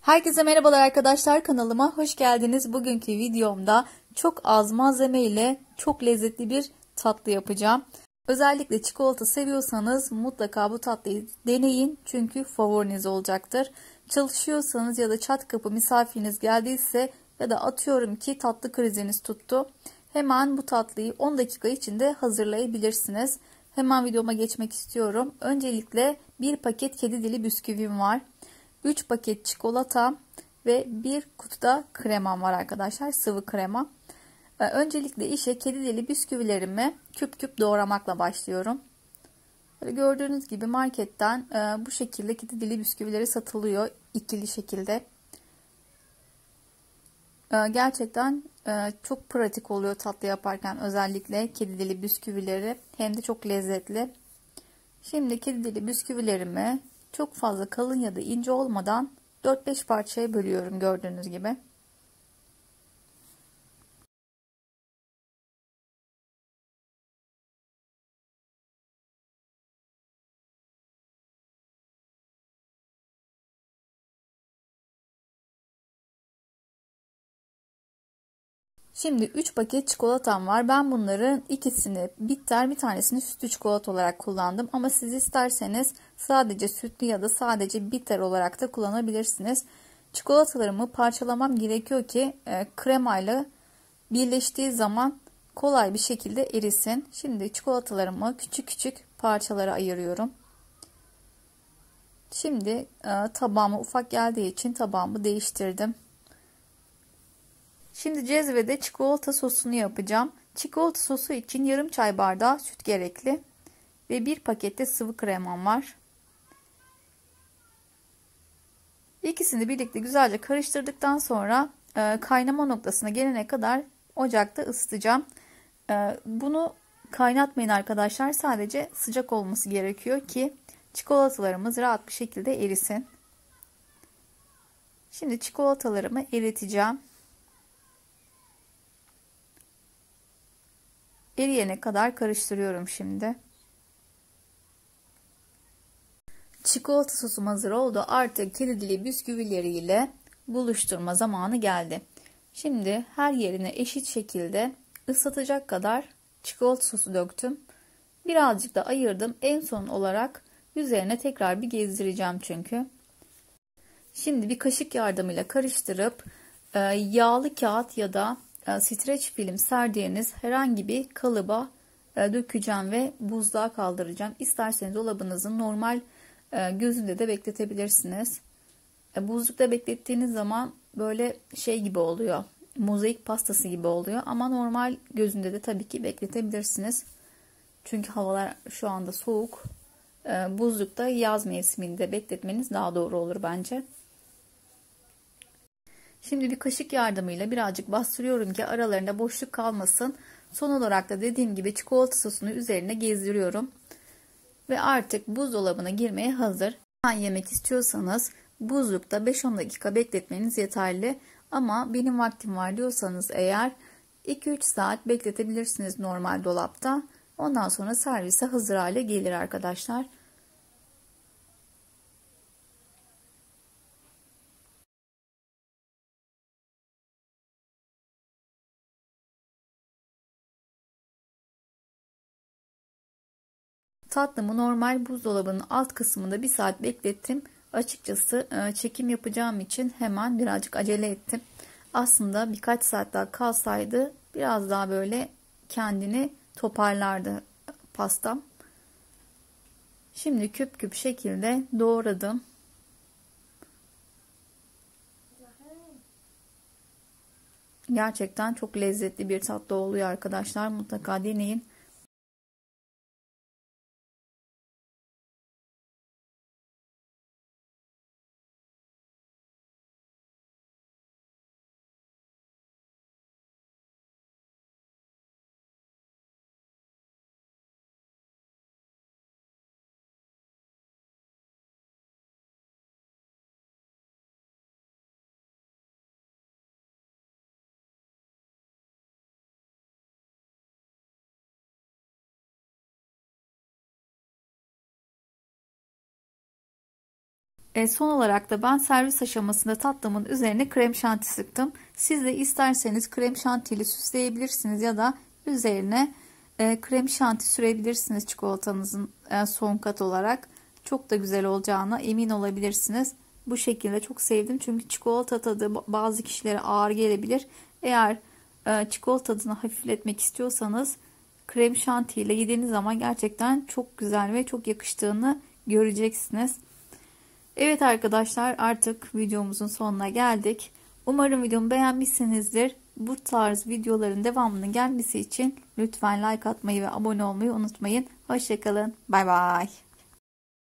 Herkese merhabalar arkadaşlar, kanalıma hoş geldiniz. Bugünkü videomda çok az malzeme ile çok lezzetli bir tatlı yapacağım. Özellikle çikolata seviyorsanız mutlaka bu tatlıyı deneyin, çünkü favoriniz olacaktır. Çalışıyorsanız ya da çat kapı misafiriniz geldiyse ya da atıyorum ki tatlı kriziniz tuttu, hemen bu tatlıyı 10 dakika içinde hazırlayabilirsiniz. Hemen videoma geçmek istiyorum. Öncelikle bir paket kedi dili bisküvim var. 3 paket çikolata ve 1 kutuda kremam var arkadaşlar, sıvı krema. Öncelikle işe kedi dili bisküvilerimi küp küp doğramakla başlıyorum. Böyle gördüğünüz gibi marketten bu şekilde kedi dili bisküvileri satılıyor ikili şekilde. Gerçekten çok pratik oluyor tatlı yaparken, özellikle kedi dili bisküvileri, hem de çok lezzetli. Şimdi kedi dili bisküvilerimi çok fazla kalın ya da ince olmadan 4-5 parçaya bölüyorum, gördüğünüz gibi. Şimdi 3 paket çikolatam var. Ben bunların ikisini bitter, bir tanesini sütlü çikolata olarak kullandım. Ama siz isterseniz sadece sütlü ya da sadece bitter olarak da kullanabilirsiniz. Çikolatalarımı parçalamam gerekiyor ki kremayla birleştiği zaman kolay bir şekilde erisin. Şimdi çikolatalarımı küçük küçük parçalara ayırıyorum. Şimdi tabağıma ufak geldiği için tabağımı değiştirdim. Şimdi cezvede çikolata sosunu yapacağım. Çikolata sosu için yarım çay bardağı süt gerekli ve bir pakette sıvı kremam var. İkisini birlikte güzelce karıştırdıktan sonra kaynama noktasına gelene kadar ocakta ısıtacağım. Bunu kaynatmayın arkadaşlar. Sadece sıcak olması gerekiyor ki çikolatalarımız rahat bir şekilde erisin. Şimdi çikolatalarımı eriteceğim. Eriyene kadar karıştırıyorum şimdi. Çikolata sosum hazır oldu. Artık kedi dili bisküvileriyle buluşturma zamanı geldi. Şimdi her yerine eşit şekilde ıslatacak kadar çikolata sosu döktüm. Birazcık da ayırdım. En son olarak üzerine tekrar bir gezdireceğim çünkü. Şimdi bir kaşık yardımıyla karıştırıp yağlı kağıt ya da streç film serdiğiniz herhangi bir kalıba dökeceğim ve buzluğa kaldıracağım. İsterseniz dolabınızın normal gözünde de bekletebilirsiniz. Buzlukta beklettiğiniz zaman böyle şey gibi oluyor. Mozaik pastası gibi oluyor. Ama normal gözünde de tabii ki bekletebilirsiniz. Çünkü havalar şu anda soğuk. Buzlukta yaz mevsiminde bekletmeniz daha doğru olur bence. Şimdi bir kaşık yardımıyla birazcık bastırıyorum ki aralarında boşluk kalmasın. Son olarak da dediğim gibi çikolata sosunu üzerine gezdiriyorum. Ve artık buzdolabına girmeye hazır. Yemek istiyorsanız buzlukta 5-10 dakika bekletmeniz yeterli. Ama benim vaktim var diyorsanız eğer 2-3 saat bekletebilirsiniz normal dolapta. Ondan sonra servise hazır hale gelir arkadaşlar. Tatlımı normal buzdolabının alt kısmında 1 saat beklettim. Açıkçası çekim yapacağım için hemen birazcık acele ettim. Aslında birkaç saat daha kalsaydı biraz daha böyle kendini toparlardı pastam. Şimdi küp küp şekilde doğradım. Gerçekten çok lezzetli bir tatlı oluyor arkadaşlar. Mutlaka deneyin. Son olarak da ben servis aşamasında tatlımın üzerine krem şanti sıktım. Siz de isterseniz krem şanti ile süsleyebilirsiniz ya da üzerine krem şanti sürebilirsiniz çikolatanızın son kat olarak. Çok da güzel olacağına emin olabilirsiniz. Bu şekilde çok sevdim çünkü çikolata tadı bazı kişilere ağır gelebilir. Eğer çikolata tadını hafifletmek istiyorsanız krem şanti ile yediğiniz zaman gerçekten çok güzel ve çok yakıştığını göreceksiniz. Evet arkadaşlar, artık videomuzun sonuna geldik. Umarım videomu beğenmişsinizdir. Bu tarz videoların devamının gelmesi için lütfen like atmayı ve abone olmayı unutmayın. Hoşça kalın. Bay bay.